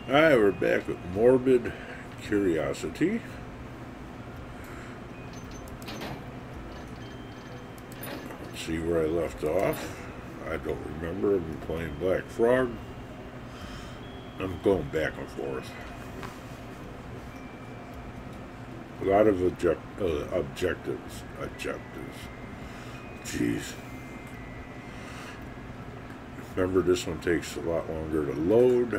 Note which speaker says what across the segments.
Speaker 1: Alright, we're back with Morbid Curiosity. Let's see where I left off. I don't remember. I've been playing Black Frog. I'm going back and forth. A lot of objectives. Jeez. Remember, this one takes a lot longer to load.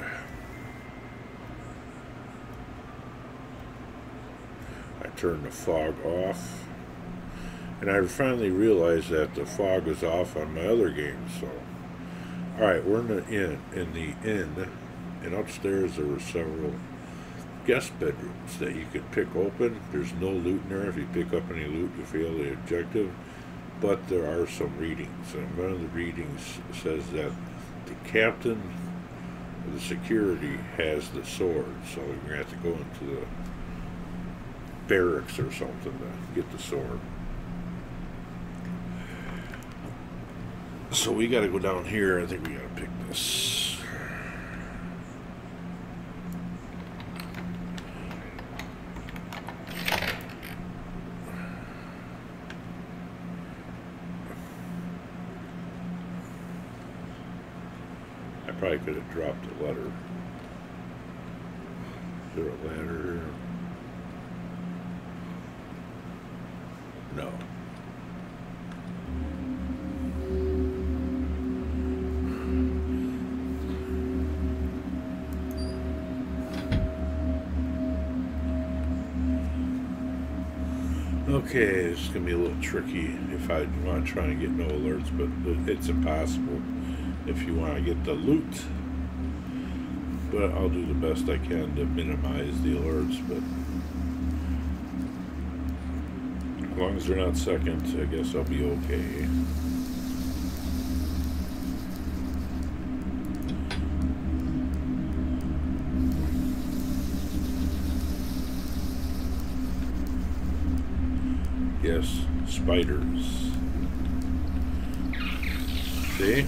Speaker 1: I turned the fog off. And I finally realized that the fog is off on my other games. So, alright, we're in the inn. And upstairs there were several guest bedrooms that you could pick open. There's no loot in there. If you pick up any loot, you fail the objective. But there are some readings. And one of the readings says that the captain of the security has the sword. So you're going to have to go into the barracks or something to get the sword. So we got to go down here. I think we got to pick this. I probably could have dropped a letter. Is there a ladder here? No. Okay, this is going to be a little tricky if I want to try and get no alerts, but it's impossible if you want to get the loot. But I'll do the best I can to minimize the alerts, but as long as they're not seconds, I guess I'll be okay. Yes, spiders. See?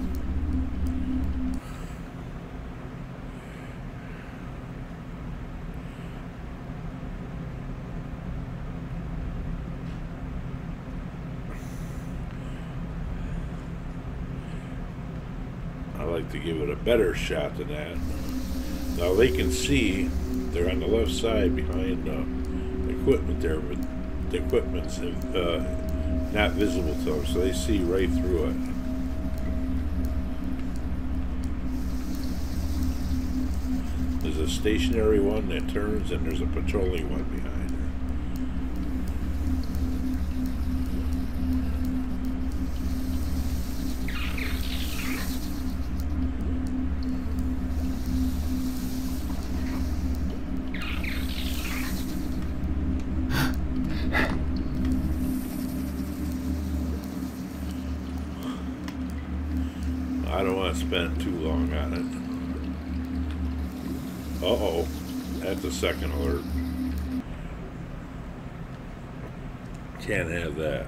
Speaker 1: I like to give it a better shot than that. Now they can see, they're on the left side behind the equipment there, but the equipment's not visible to them, so they see right through it. There's a stationary one that turns, and there's a patrolling one behind her. I don't want to spend too long on it. Uh-oh. That's a second alert. Can't have that.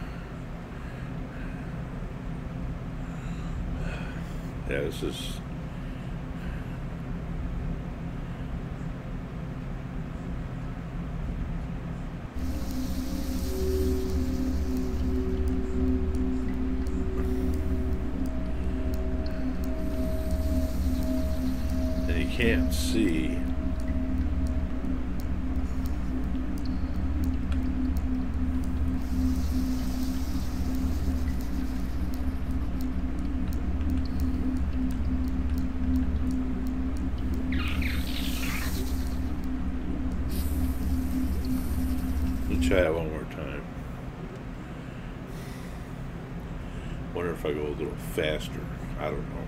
Speaker 1: Yeah, this is... can't see. Let me try it one more time. Wonder if I go a little faster. I don't know.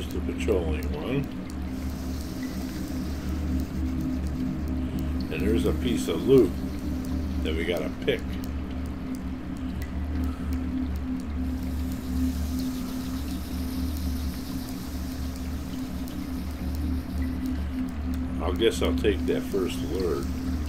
Speaker 1: There's the patrolling one. And there's a piece of loot that we gotta pick. I guess I'll take that first alert.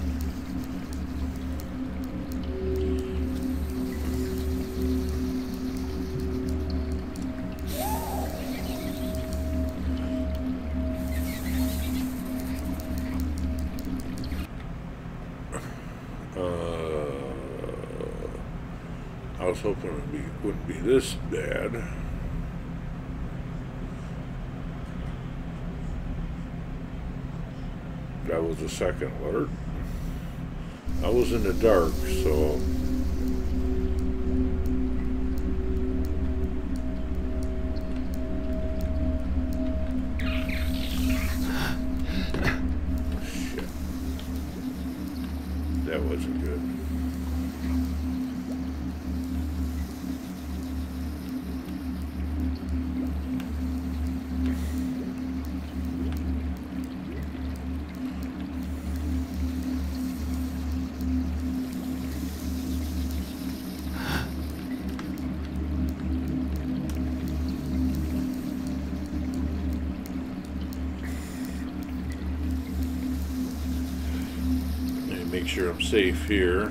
Speaker 1: I was hoping it wouldn't be this bad. That was the second alert. I was in the dark, so shit. That wasn't good. Make sure I'm safe here.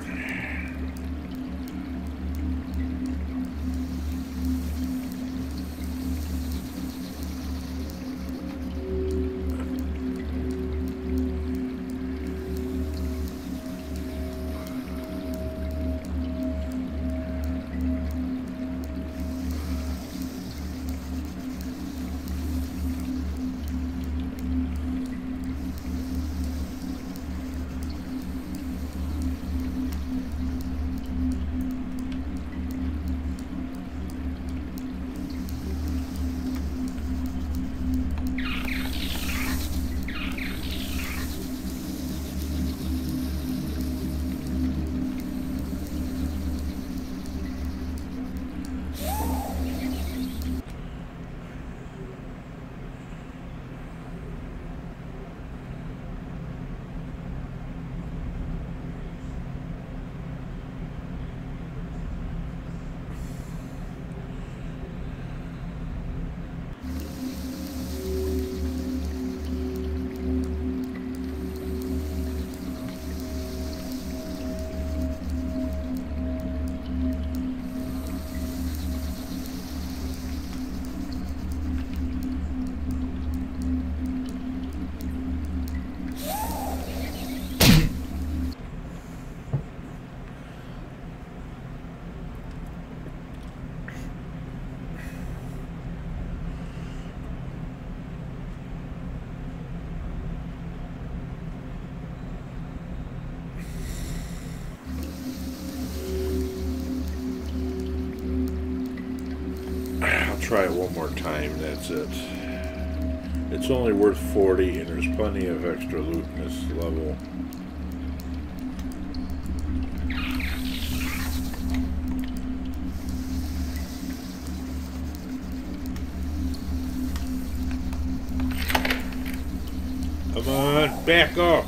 Speaker 1: Try it one more time, that's it. It's only worth 40 and there's plenty of extra loot in this level. Come on, back up!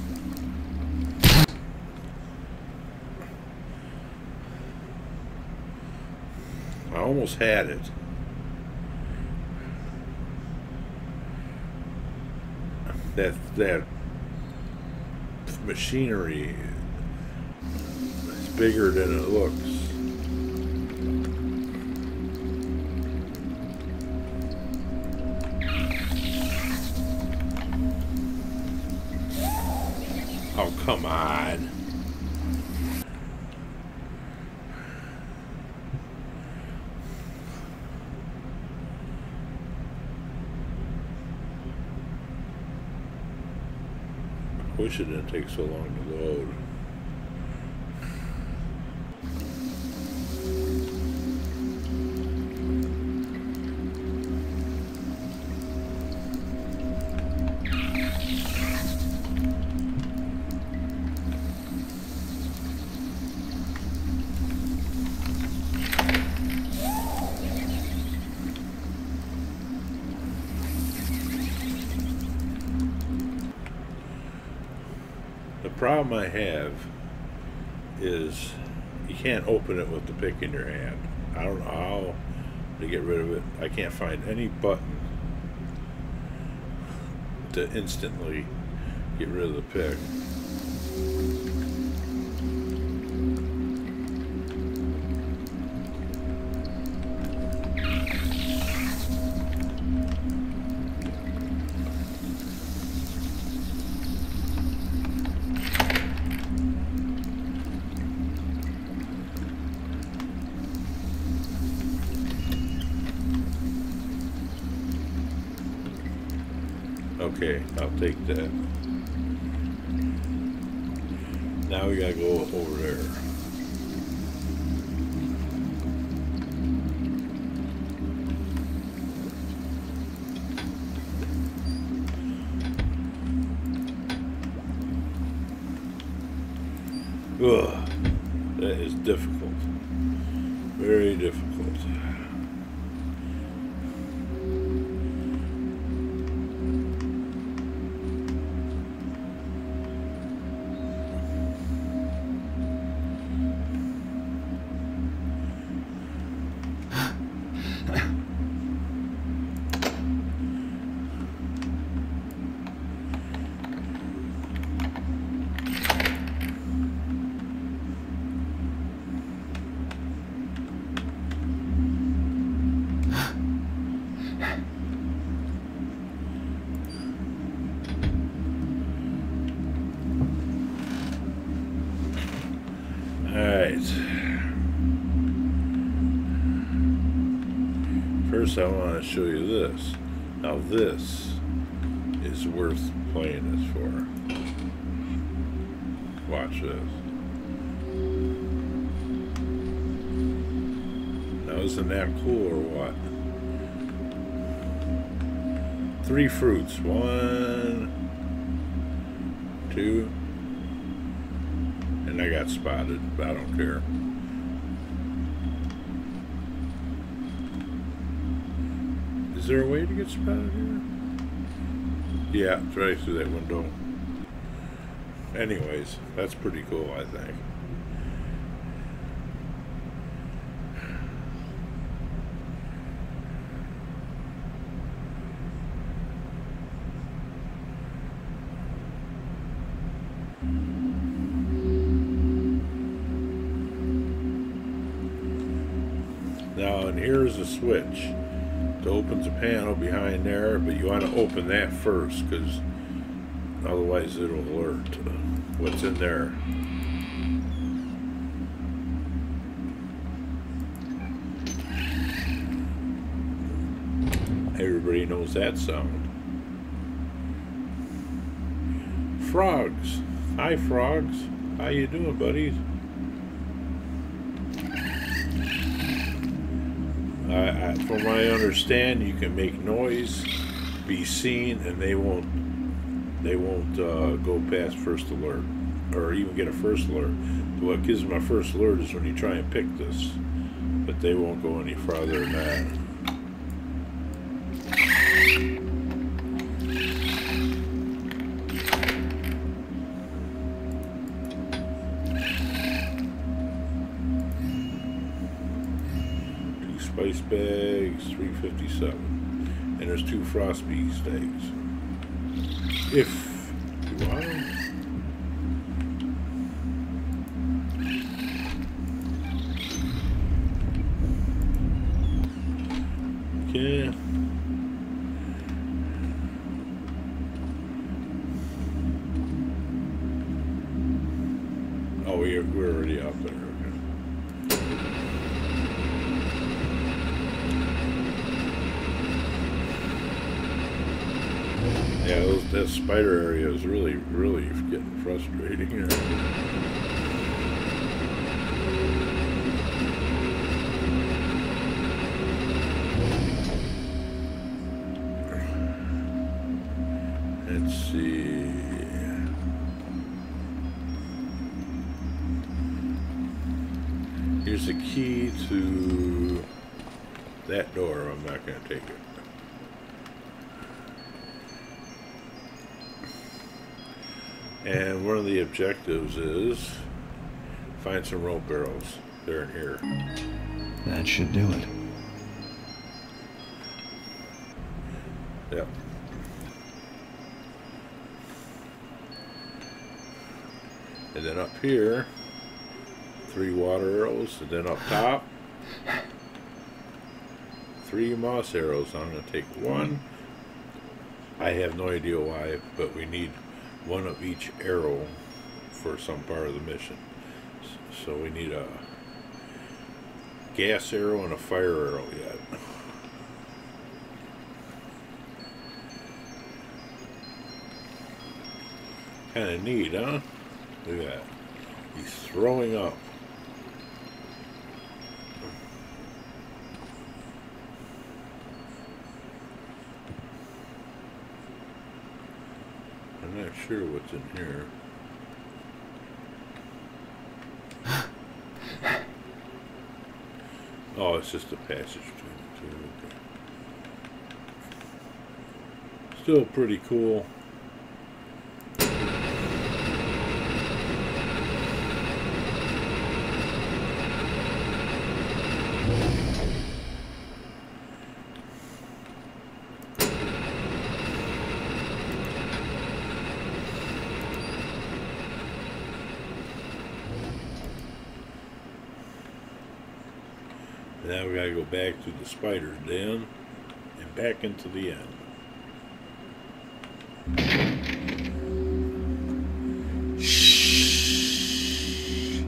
Speaker 1: I almost had it. That machinery is bigger than it looks. Oh, come on. Wish it didn't take so long to load. problem I have is you can't open it with the pick in your hand. I don't know how to get rid of it. I can't find any button to instantly get rid of the pick. Okay, I'll take that. Now we gotta go over there. Ugh, that is difficult. Very difficult. First I want to show you this. Now this is worth playing this for. Watch this. Now isn't that cool or what? 3 fruits. 1, 2, and I got spotted, but I don't care. Is there a way to get spotted here? Yeah, it's right through that window. Anyways, that's pretty cool, I think. Now, and here's a switch. It opens a panel behind there, but you want to open that first, because otherwise it'll alert what's in there. Everybody knows that sound. Frogs. Hi, frogs. How you doing, buddies? From what I understand, you can make noise, be seen, and they won't go past first alert, or even get a first alert. What gives them a first alert is when you try and pick this, but they won't go any farther than that. Spice bags, $3.57, and there's 2 frost beef steaks. If you want them. Okay. Oh, we're already out there. Yeah, that spider area is really getting frustrating here. Let's see. Here's the key to that door. I'm not going to take it. And one of the objectives is find some rope arrows. They're in here.
Speaker 2: That should do it.
Speaker 1: Yep. And then up here, 3 water arrows, and then up top, 3 moss arrows. I'm going to take 1. I have no idea why, but we need 1 of each arrow for some part of the mission. So we need a gas arrow and a fire arrow yet. Kind of neat, huh? Look at that. He's throwing up. I'm not sure what's in here. Oh, it's just a passage between the two. Okay. Still pretty cool. Now we gotta go back to the spider's den and back into the end. Shh.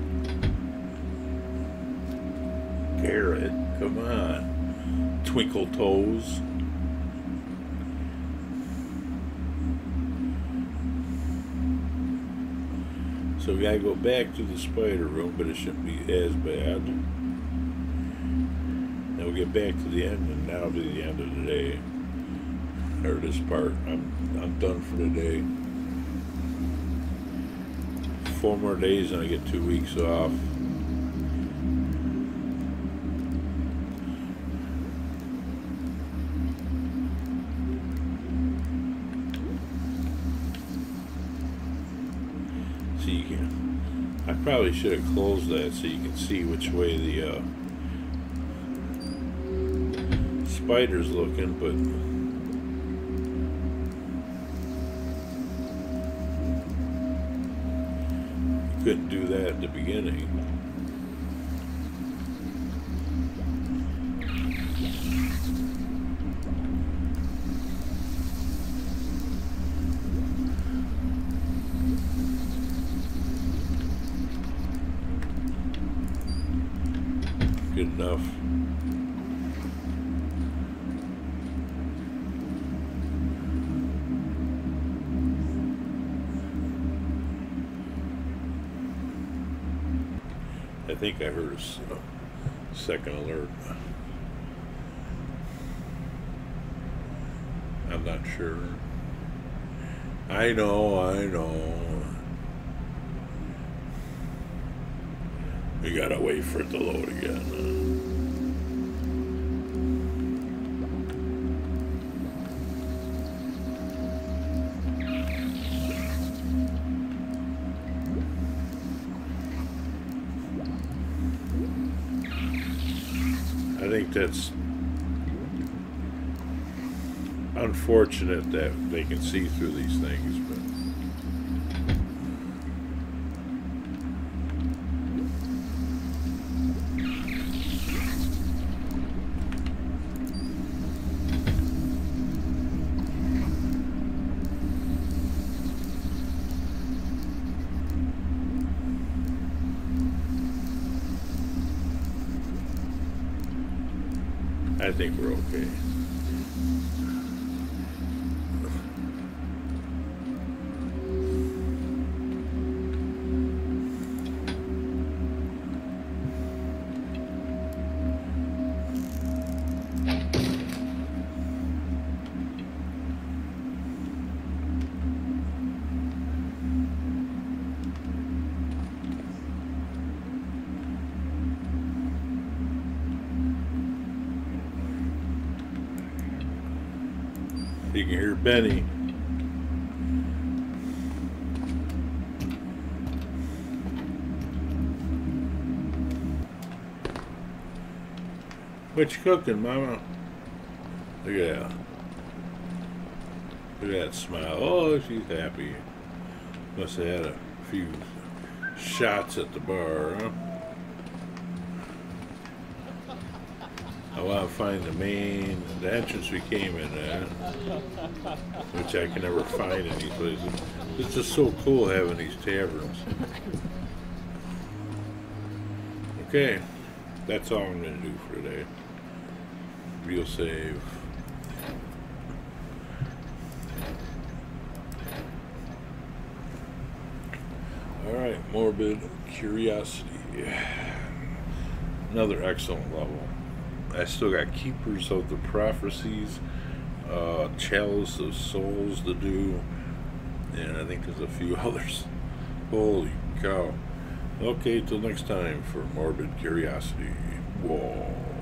Speaker 1: Garrett, come on. Twinkle toes. So we gotta go back to the spider room, but it shouldn't be as bad. We'll get back to the end, and that'll be the end of the day, or this part. I'm done for the day. 4 more days, and I get 2 weeks off. So you can. I probably should have closed that so you can see which way the spider's looking, but you couldn't do that at the beginning. Good enough. I think I heard a second alert. I'm not sure. I know. We gotta wait for it to load again. I think that's unfortunate that they can see through these things, but I think we're okay. You can hear Benny. What you cooking, Mama? Look at that. Look at that smile. Oh, she's happy. Must have had a few shots at the bar, huh? I want to find the entrance we came in at, which I can never find any places. It's just so cool having these taverns. Okay, that's all I'm going to do for today. Real save. Alright, Morbid Curiosity. Another excellent level. I still got Keepers of the Prophecies, Chalice of Souls to do, and I think there's a few others. Holy cow. Okay, till next time for Morbid Curiosity. Whoa.